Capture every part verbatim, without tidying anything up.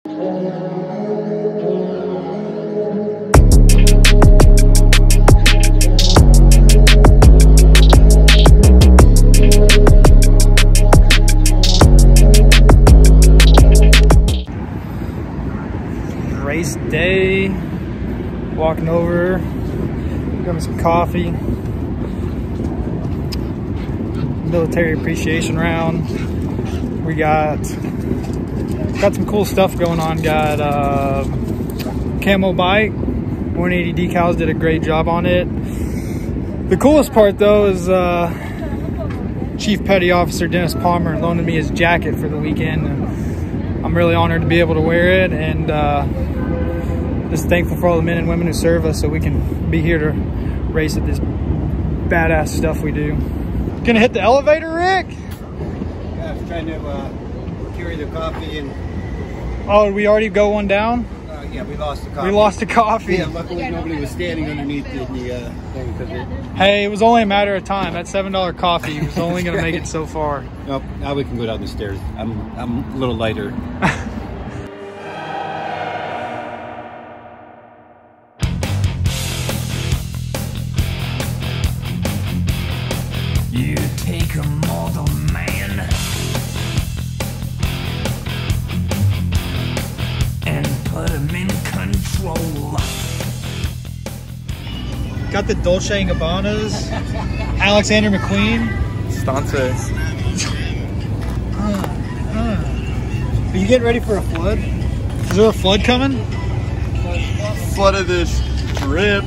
Race day, walking over, grabbing some coffee, military appreciation round. We got got some cool stuff going on. Got uh, camo bike, one eighty decals, did a great job on it. The coolest part though is uh, Chief Petty Officer Dennis Palmer loaning me his jacket for the weekend. And I'm really honored to be able to wear it, and uh, just thankful for all the men and women who serve us so we can be here to race at this badass stuff we do. Gonna hit the elevator, Rick? Yeah, I was trying to uh, carry the coffee and... Oh, did we already go one down? Uh, yeah, we lost the coffee. We lost the coffee. Yeah, luckily nobody was standing underneath the, the uh, thing. Cause it... Hey, it was only a matter of time. That seven dollar coffee was only gonna make it so far. Nope, now we can go down the stairs. I'm, I'm a little lighter. You take a mortal man and put him in control. Got the Dolce and Gabbanas, Alexander McQueen. Stances. Uh, uh. Are you getting ready for a flood? Is there a flood coming? Flood of this drip.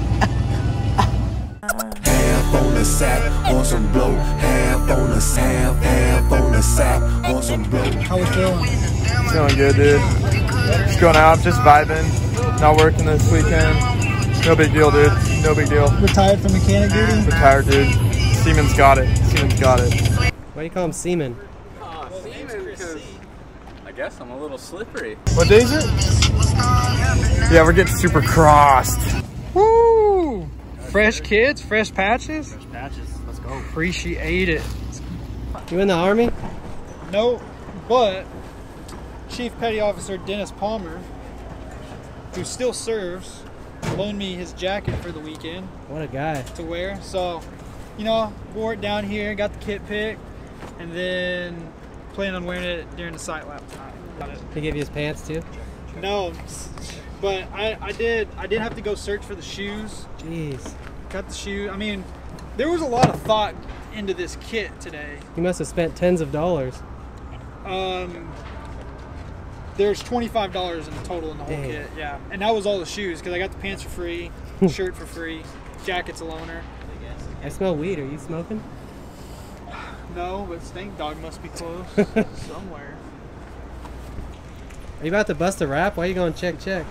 Half on the sack, on some blow. Half on the sack, half on the sack, on some blow. How we feeling? Feeling good, dude. Just going out, just vibing. Not working this weekend. No big deal, dude. No big deal. Retired from mechanic duty? Retired, dude. Seaman's got it. Seaman's got it. Why do you call him Seaman? Oh, Seaman, because I guess I'm a little slippery. What day is it? Yeah, we're getting Supercrossed. Woo! Fresh kids, fresh patches. Fresh patches. Let's go. Appreciate it. You in the Army? No, but Chief Petty Officer Dennis Palmer, who still serves, loaned me his jacket for the weekend. What a guy. To wear. So, you know, wore it down here, got the kit picked, and then plan on wearing it during the sight lap time. Got it. He gave you his pants too? No, but I, I did I did have to go search for the shoes. Jeez. Got the shoe. I mean, there was a lot of thought into this kit today. You must have spent tens of dollars. Um, there's twenty-five dollars in total in the whole Dang. kit, yeah. And that was all the shoes, because I got the pants for free, shirt for free, jacket's a loaner. I smell weed. Are you smoking? No, but Stink Dog must be close somewhere. Are you about to bust a rap? Why are you going check, check?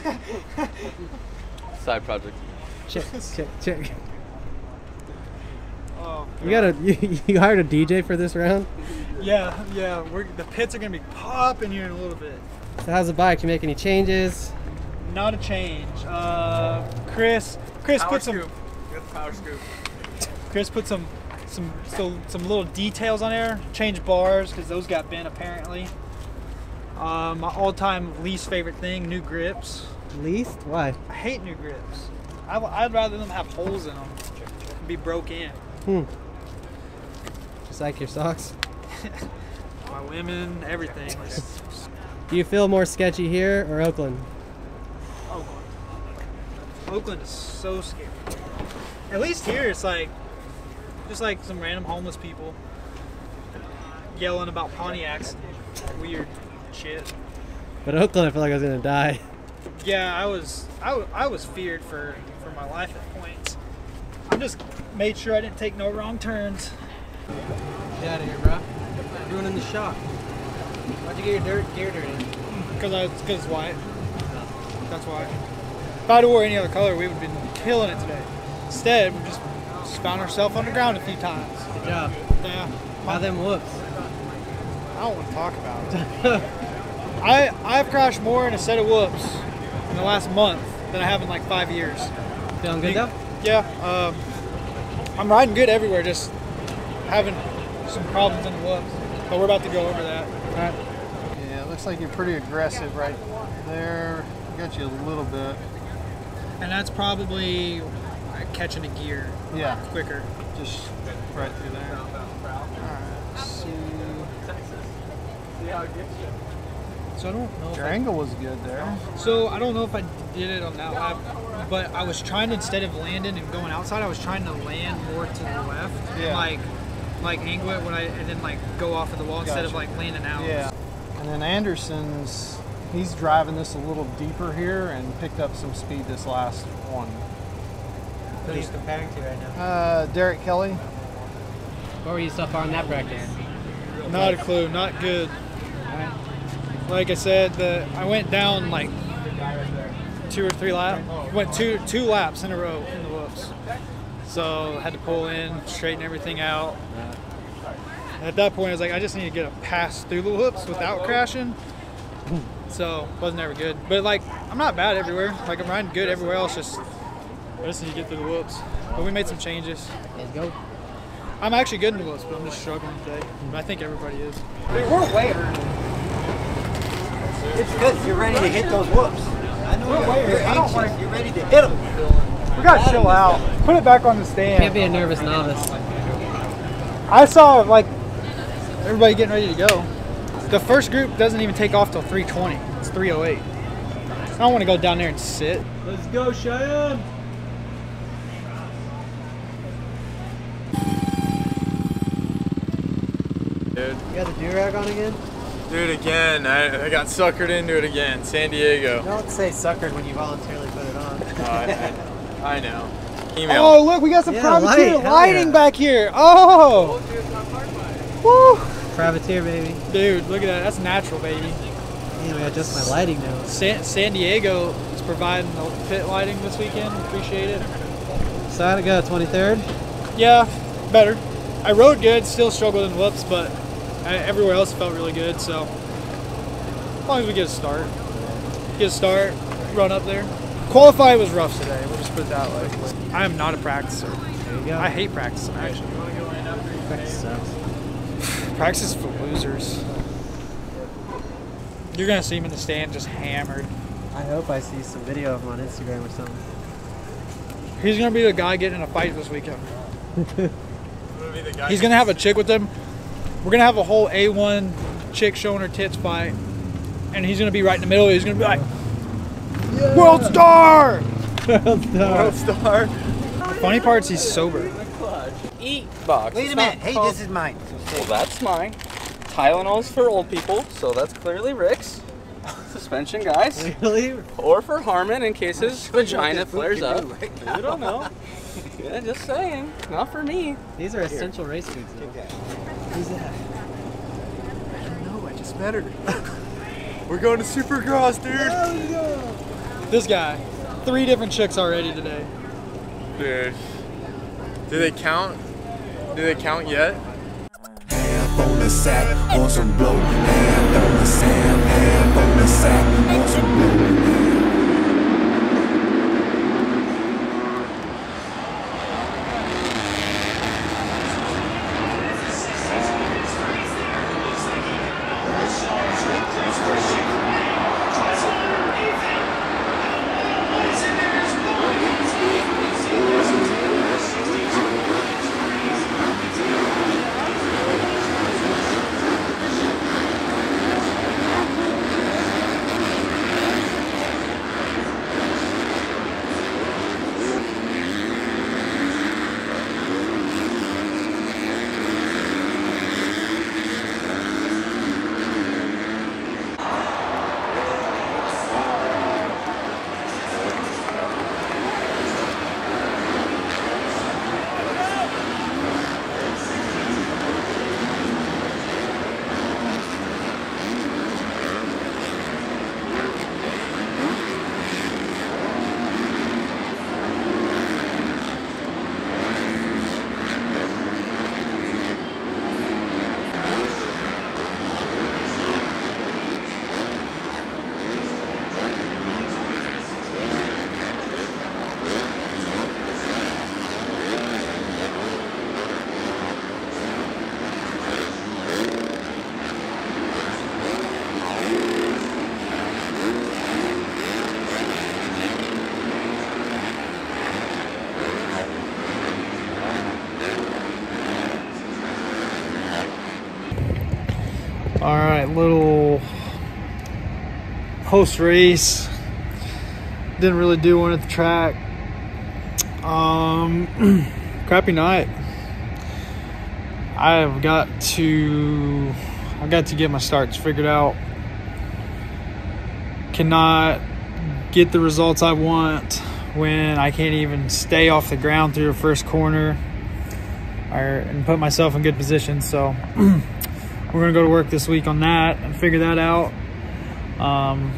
Side project. Check, check, check. Oh, You got a you, you hired a D J for this round? yeah, yeah. We're, the pits are gonna be popping here in a little bit. So how's the bike? You make any changes? Not a change. Uh, Chris, Chris Power put some. scoop. Good power scoop. Chris put some, some, so, some little details on there. Changed bars because those got bent apparently. Um, my all-time least favorite thing: new grips. Least? Why? I hate new grips. I, I'd rather them have holes in them and be broke in. Hmm. Just like your socks? My women, everything. Do you feel more sketchy here or Oakland? Oakland. Oakland is so scary. At least here, it's like just like some random homeless people yelling about Pontiacs and weird shit. But Oakland, I feel like I was gonna die. Yeah, I was I, w I was feared for, for my life at points. I just made sure I didn't take no wrong turns. Get out of here, bro. You're ruining the shop. Why'd you get your dirt gear dirty? Because I because it's white. That's why. If I'd wore any other color, we would have been killing it today. Instead, we just, just found ourselves on the ground a few times. Good job. Yeah. How them whoops? I don't want to talk about it. I I've crashed more in a set of whoops in the last month than I have in like five years. Feeling good though? Yeah. Um, I'm riding good everywhere, just having some problems in the whoops. But we're about to go over that. All right. Yeah, let's looks like you're pretty aggressive right there. Got you a little bit. And that's probably catching a gear. Yeah. Quicker. Just right through there. Alright, let's see. So I don't know. Your if I, angle was good there. so I don't know if I did it on that lap, but I was trying to, instead of landing and going outside, I was trying to land more to the left. Yeah. And like, like angle it when I, and then like go off of the wall instead of Gotcha. like landing out. Yeah. And then Anderson's, he's driving this a little deeper here and picked up some speed this last one. Who are you comparing to right now? Uh, Derek Kelly. What were you so far in that practice? Not a clue. Not good. Like I said, the I went down like two or three laps. Went two two laps in a row in the whoops. So had to pull in, straighten everything out. At that point, I was like, I just need to get a pass through the whoops without crashing. So wasn't ever good. But like, I'm not bad everywhere. Like I'm riding good everywhere else. Just I just need to get through the whoops. But we made some changes. Let's go. I'm actually good in the whoops, but I'm just struggling today. But I think everybody is. Dude, we're way early. It's good. You're ready to hit those whoops. I know you're, way you're anxious. You're ready to hit them. We gotta chill out. Put it back on the stand. Can't be a nervous novice. I saw like everybody getting ready to go. The first group doesn't even take off till three twenty. It's three oh eight. I don't want to go down there and sit. Let's go, Cheyenne! Dude, You got the do-rag on again? do it again. I, I got suckered into it again. San Diego. Don't say suckered when you voluntarily put it on. Oh, I, I, I know. Email. Oh look, we got some Yeah, privateer light. Hell lighting yeah. back here. Oh, woo, Privateer, baby. dude, look at that. That's natural, baby. Anyway, adjust my lighting now. San, San Diego is providing the pit lighting this weekend. Appreciate it. So how'd it go, twenty-third? Yeah, better. I rode good, still struggled in whoops, but I, everywhere else felt really good. So as long as we get a start, get a start, run up there. Qualify was rough today. We'll just put it that way. I am not a practicer. There you go. I hate practicing. Actually, Practice sucks. practice is for losers. You're gonna see him in the stand just hammered. I hope I see some video of him on Instagram or something. He's gonna be the guy getting in a fight this weekend. Be the guy. He's gonna have a chick with him. We're gonna have a whole A one chick showing her tits fight, and he's gonna be right in the middle. He's gonna be like, yeah. "World star!" World star. World star. The funny part is he's sober. Eat box. Wait a It's minute. not Hey, called- this is mine. Well, that's mine. Tylenol's for old people, so that's clearly Rick's. Suspension, guys. Really? Or for Harmon in case his vagina flares up. You don't know. Yeah, just saying. Not for me. These are essential race foods. though. Who's that? No, I just met her. We're going to Supercross, dude. This guy, three different chicks already today. Dude. Do they count? Do they count yet? Half on the sack, on some blow. Half on the sand, half on the sack, on some blow. post race, didn't really do one at the track. Um, crappy night. I've got to, I got to get my starts figured out. Cannot get the results I want when I can't even stay off the ground through the first corner or, and put myself in good position. So we're gonna go to work this week on that and figure that out. Um,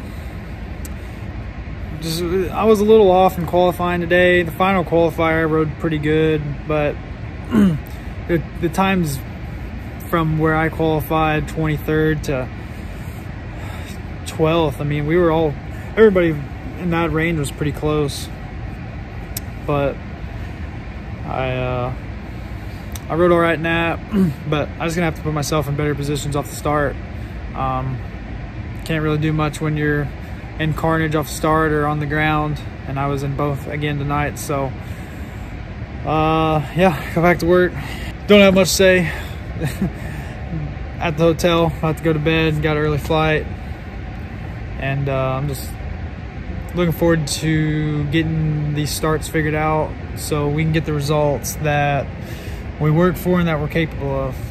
just I was a little off in qualifying today. The final qualifier I rode pretty good, but the, the times from where I qualified twenty-third to twelfth, I mean, we were all, everybody in that range was pretty close. But I uh, I rode all right in that, but I was gonna have to put myself in better positions off the start. Um, can't really do much when you're in carnage off the start or on the ground, and I was in both again tonight. So uh, yeah, go back to work. Don't have much to say. At the hotel, about to go to bed, got an early flight, and uh, I'm just looking forward to getting these starts figured out so we can get the results that we work for and that we're capable of.